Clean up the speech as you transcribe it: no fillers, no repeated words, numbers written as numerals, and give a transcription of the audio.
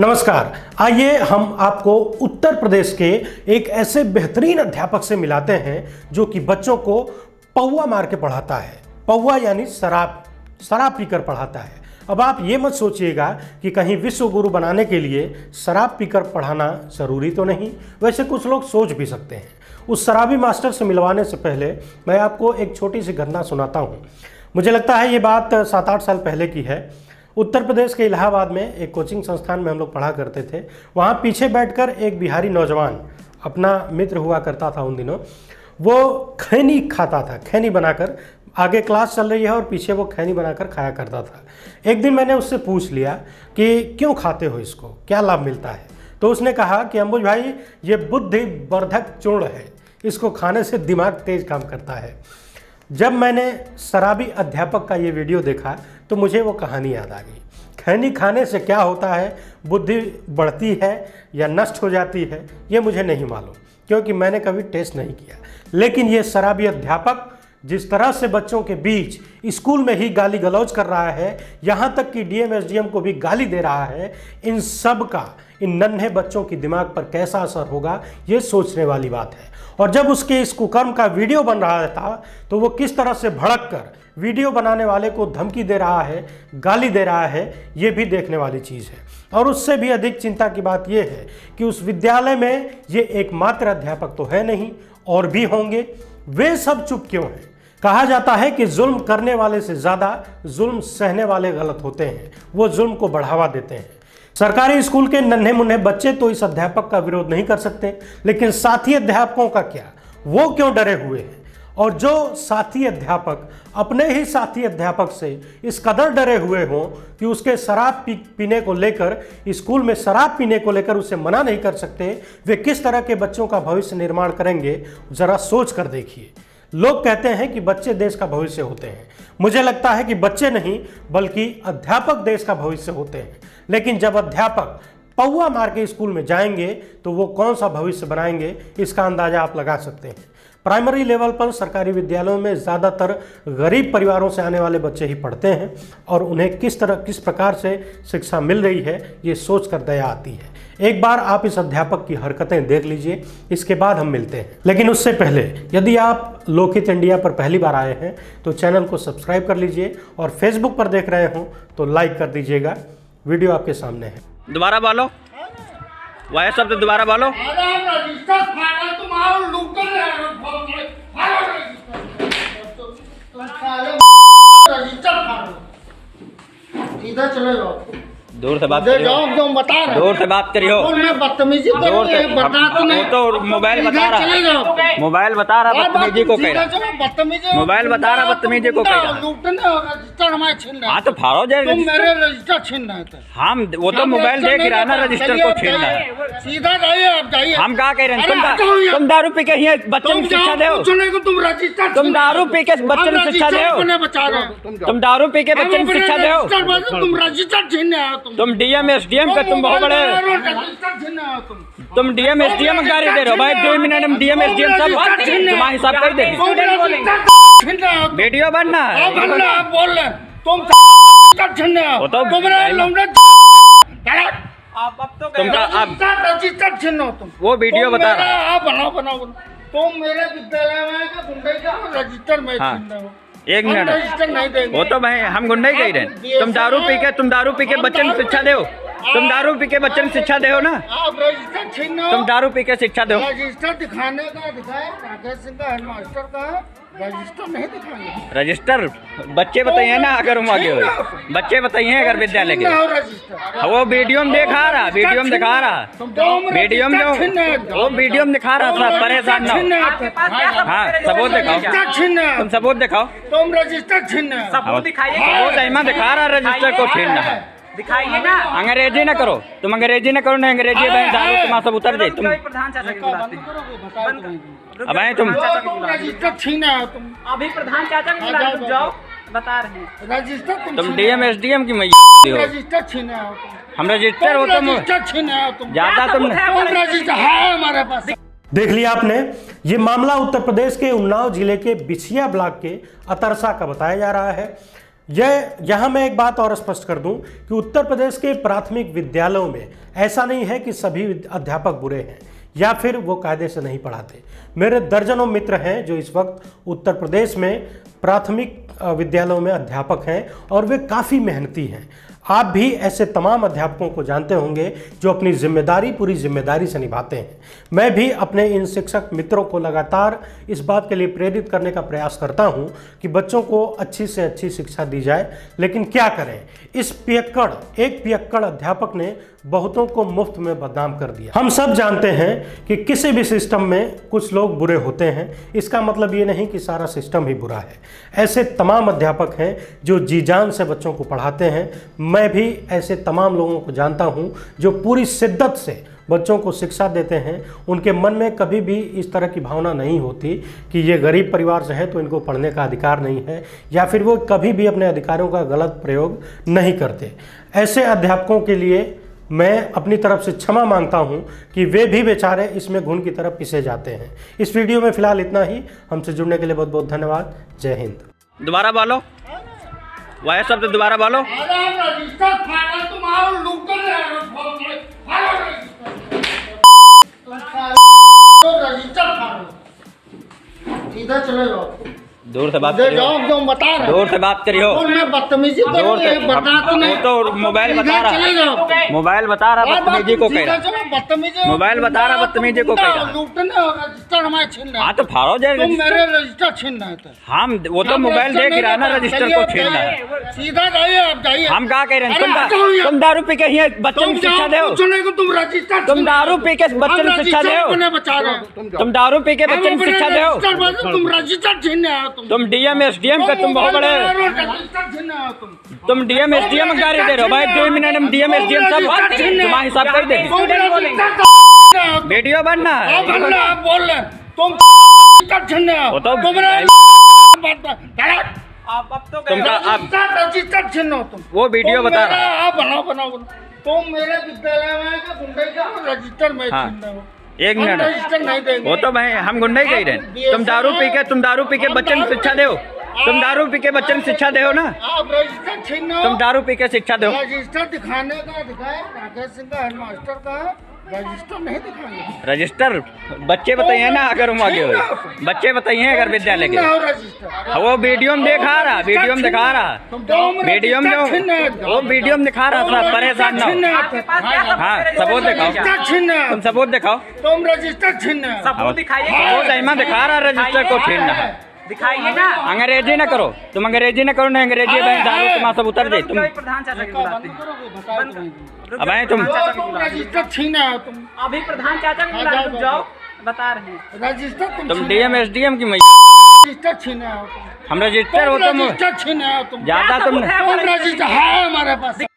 नमस्कार। आइए हम आपको उत्तर प्रदेश के एक ऐसे बेहतरीन अध्यापक से मिलाते हैं जो कि बच्चों को पौवा मार के पढ़ाता है। पौवा यानी शराब पीकर पढ़ाता है। अब आप ये मत सोचिएगा कि कहीं विश्व गुरु बनाने के लिए शराब पीकर पढ़ाना जरूरी तो नहीं, वैसे कुछ लोग सोच भी सकते हैं। उस शराबी मास्टर से मिलवाने से पहले मैं आपको एक छोटी सी घटना सुनाता हूँ। मुझे लगता है ये बात 7-8 साल पहले की है। उत्तर प्रदेश के इलाहाबाद में एक कोचिंग संस्थान में हम लोग पढ़ा करते थे। वहाँ पीछे बैठकर एक बिहारी नौजवान, अपना मित्र हुआ करता था उन दिनों, वो खैनी खाता था। खैनी बनाकर, आगे क्लास चल रही है और पीछे वो खैनी बनाकर खाया करता था। एक दिन मैंने उससे पूछ लिया कि क्यों खाते हो इसको, क्या लाभ मिलता है? तो उसने कहा कि अंबुज भाई, ये बुद्धि वर्धक चूर्ण है, इसको खाने से दिमाग तेज काम करता है। जब मैंने शराबी अध्यापक का ये वीडियो देखा तो मुझे वो कहानी याद आ गई। खैनी खाने से क्या होता है, बुद्धि बढ़ती है या नष्ट हो जाती है, ये मुझे नहीं मालूम, क्योंकि मैंने कभी टेस्ट नहीं किया। लेकिन ये शराबी अध्यापक जिस तरह से बच्चों के बीच स्कूल में ही गाली गलौज कर रहा है, यहाँ तक कि डीएम एसडीएम को भी गाली दे रहा है, इन सब का इन नन्हे बच्चों की दिमाग पर कैसा असर होगा, ये सोचने वाली बात है। और जब उसके इस कुकर्म का वीडियो बन रहा था तो वो किस तरह से भड़क कर वीडियो बनाने वाले को धमकी दे रहा है, गाली दे रहा है, ये भी देखने वाली चीज़ है। और उससे भी अधिक चिंता की बात यह है कि उस विद्यालय में ये एकमात्र अध्यापक तो है नहीं, और भी होंगे। वे सब चुप क्यों हैं? कहा जाता है कि जुल्म करने वाले से ज़्यादा जुल्म सहने वाले गलत होते हैं, वो जुल्म को बढ़ावा देते हैं। सरकारी स्कूल के नन्हे मुन्ने बच्चे तो इस अध्यापक का विरोध नहीं कर सकते, लेकिन साथी अध्यापकों का क्या, वो क्यों डरे हुए हैं? और जो साथी अध्यापक अपने ही साथी अध्यापक से इस कदर डरे हुए हों कि उसके शराब पीने को लेकर, स्कूल में शराब पीने को लेकर उसे मना नहीं कर सकते, वे किस तरह के बच्चों का भविष्य निर्माण करेंगे, जरा सोच कर देखिए। लोग कहते हैं कि बच्चे देश का भविष्य होते हैं। मुझे लगता है कि बच्चे नहीं बल्कि अध्यापक देश का भविष्य होते हैं। लेकिन जब अध्यापक पौवा मार के स्कूल में जाएंगे तो वो कौन सा भविष्य बनाएंगे, इसका अंदाजा आप लगा सकते हैं। प्राइमरी लेवल पर सरकारी विद्यालयों में ज़्यादातर गरीब परिवारों से आने वाले बच्चे ही पढ़ते हैं, और उन्हें किस प्रकार से शिक्षा मिल रही है, ये सोचकर दया आती है। एक बार आप इस अध्यापक की हरकतें देख लीजिए, इसके बाद हम मिलते हैं। लेकिन उससे पहले यदि आप लोकहित इंडिया पर पहली बार आए हैं तो चैनल को सब्सक्राइब कर लीजिए, और फेसबुक पर देख रहे हो तो लाइक कर दीजिएगा। वीडियो आपके सामने है। दोबारा बोलो, वह शब्द दोबारा बोलो। इधर चले जाओ, दूर से बात करियो, दूर से बात करियो। बदतमीजी तो मोबाइल बता रहा, मोबाइल बता रहा बदतमीजी को कह रहा, मोबाइल बता रहा बदतमीजी को कह रहा। रजिस्टर हमारे छीन रहे, हाँ तो फाड़ो जाए, मेरे रजिस्टर छीन रहे थे। हम वो तो मोबाइल देख रहा ना, रजिस्टर को छीन रहा है। सीधा जाइए, आप जाइए। हम क्या कह रहे हैं? तुम दारू पी के ही बच्चों को शिक्षा दो, तुम रजिस्टर, तुम दारू पी के बच्चों को शिक्षा दो, बचा रहे, तुम दारू पी के बच्चों को शिक्षा दो, तुम रजिस्टर छीन रहे हो। तुम डीएम एसडीएम का तुम बहुत बड़े, तुम डीएम एसडीएम गाड़ी दे रहे हो भाई। 2 मिनट में डीएम एसडीएम सब तुम्हारा हिसाब कर दे। वीडियो बनना है, बोल रहे तुम रजिस्टर छीन हो। तुम वो वीडियो बता रहा, बनाओ। तुम मेरे विद्यालय में गुंडे का रजिस्टर में छीन रहे हो। 1 मिनट, वो तो मैं, हम गुंडे कह रहे हैं। तुम दारू पी के बच्चों को शिक्षा दो, तुम दारू पी के बच्चों को शिक्षा दो ना, आप रजिस्टर छीन, तुम दारू पी के शिक्षा दो। रजिस्टर दिखाने का दिखाए, राकेश सिंह का हेडमास्टर का रजिस्टर नहीं दिखाएंगे। रजिस्टर बच्चे बताइए ना, अगर हम आगे हो बच्चे बताइए अगर विद्यालय के, वो वीडियो में दिखा रहा, वीडियो में दिखा रहा, वीडियो में वो वीडियो में दिखा रहा था। परेशान ना हो, हाँ सबूत दिखाओ, तुम सबूत दिखाओ, तुम रजिस्टर छीन, सबूत दिखाइए, सबूत दिखा रहा रजिस्टर को छीनना है। दिखाइए ना, अंग्रेजी ना करो, तुम अंग्रेजी ना करो ना, अंग्रेजी दारू तुम्हारा सब उतर दे। तुम प्रधान चाचा को बुलाते हैं, अब आए तुम रजिस्टर छीना है। तुम अभी प्रधान चाचा को बुलाते जाओ, बता रहे हैं रजिस्टर। तुम डीएम एसडीएम की मैया हो, रजिस्टर छीना है। हम रजिस्टर हो, तुम रजिस्टर छीना है। तुम ज्यादा तुम रजिस्टर है हमारे पास। देख लिया आपने, ये मामला उत्तर प्रदेश के उन्नाव जिले के बिछिया ब्लॉक के अतरसा का बताया जा रहा है। यहाँ मैं एक बात और स्पष्ट कर दूं कि उत्तर प्रदेश के प्राथमिक विद्यालयों में ऐसा नहीं है कि सभी अध्यापक बुरे हैं या फिर वो कायदे से नहीं पढ़ाते। मेरे दर्जनों मित्र हैं जो इस वक्त उत्तर प्रदेश में प्राथमिक विद्यालयों में अध्यापक हैं और वे काफ़ी मेहनती हैं। आप भी ऐसे तमाम अध्यापकों को जानते होंगे जो अपनी जिम्मेदारी पूरी जिम्मेदारी से निभाते हैं। मैं भी अपने इन शिक्षक मित्रों को लगातार इस बात के लिए प्रेरित करने का प्रयास करता हूं कि बच्चों को अच्छी से अच्छी शिक्षा दी जाए, लेकिन क्या करें, इस एक पियक्कड़ अध्यापक ने बहुतों को मुफ्त में बदनाम कर दिया। हम सब जानते हैं कि किसी भी सिस्टम में कुछ लोग बुरे होते हैं, इसका मतलब ये नहीं कि सारा सिस्टम ही बुरा है। ऐसे तमाम अध्यापक हैं जो जी जान से बच्चों को पढ़ाते हैं। मैं भी ऐसे तमाम लोगों को जानता हूं जो पूरी शिद्दत से बच्चों को शिक्षा देते हैं। उनके मन में कभी भी इस तरह की भावना नहीं होती कि ये गरीब परिवार से है तो इनको पढ़ने का अधिकार नहीं है, या फिर वो कभी भी अपने अधिकारों का गलत प्रयोग नहीं करते। ऐसे अध्यापकों के लिए मैं अपनी तरफ से क्षमा मांगता हूं कि वे भी बेचारे इसमें घुन की तरफ पिसे जाते हैं। इस वीडियो में फिलहाल इतना ही। हमसे जुड़ने के लिए बहुत बहुत धन्यवाद। जय हिंद। दोबारा बोलो, वह शब्द दोबारा बोलो। सीधा चले जाओ, दूर से बात जाओ, जो बता रहे, दूर से बात करियो। मैं बदतमीजी तो मोबाइल बता रहा, मोबाइल बता रहा बदतमीजी को कह रहा, मोबाइल बता रहा बदतमीजी को कह रहा। रजिस्टर हमारे छीन रहे। हाँ तो फाड़ो जाए, तुम मेरे रजिस्टर छीन रहे थे। हम वो तो मोबाइल देख रहा ना, रजिस्टर को छीन रहा है। सीधा जाइए, आप जाइए। हम क्या कह रहे हैं, तुम दारू पी के बच्चों को शिक्षा दो। तुम रजिस्टर, तुम दारू पी के बच्चों को शिक्षा दो। तुम दारू पी के बच्चों को शिक्षा दो। तुम रजिस्टर छीनने आओ। तुम डीएम एसडीएम का तुम बहुत बड़े, तुम डीएम एसडीएम गाड़ी दे रहे हो भाई। 2 मिनट में डीएम एसडीएम सब तुम्हारा हिसाब कर दे। वीडियो बनना है, बोल रहे तुम रजिस्टर छीनो। तुम वो वीडियो बता रहा है। बनाओ। तुम मेरे विद्यालय में गुंडे का रजिस्टर में छीन रहे हो। 1 मिनट, वो तो मैं हम गुंडा ही कह रहे हैं। तुम दारू पी के बच्चन को शिक्षा दो। तुम दारू पी के बच्चन शिक्षा दो ना। रजिस्टर छीनो। तुम दारू पी के शिक्षा दो। रजिस्टर दिखाने का दिखाए, राकेश सिंह का हेडमास्टर का रजिस्टर नहीं दिखाएंगे। रजिस्टर बच्चे बताइए ना, अगर हम आगे हो बच्चे बताइए अगर विद्यालय के। वो वीडियो में दिखा रहा, वीडियो में दिखा रहा, वीडियो में वो वीडियो में दिखा रहा था। परेशान ना हो। हाँ सबूत दिखाओ, तुम सबूत दिखाओ। तुम रजिस्टर छीनना, सबूत दिखाइए। वो सही दिखा रहा रजिस्टर को छीनना है, दिखाइए ना। अंग्रेजी ना करो, तुम अंग्रेजी ना करो ना, अंग्रेजी दारू तुम्हारा सब उतर दे। तुम प्रधान चाचा की बुलाते हैं। अब आए तुम रजिस्टर छीना है। तुम अभी प्रधान चाचा को बुला, रुक जाओ, बता रहे हैं। रजिस्टर तुम डीएम एसडीएम की रजिस्टर छीना है। हम रजिस्टर हो, तुम रजिस्टर छीना है। तुम ज्यादा तुम रजिस्टर है हमारे पास।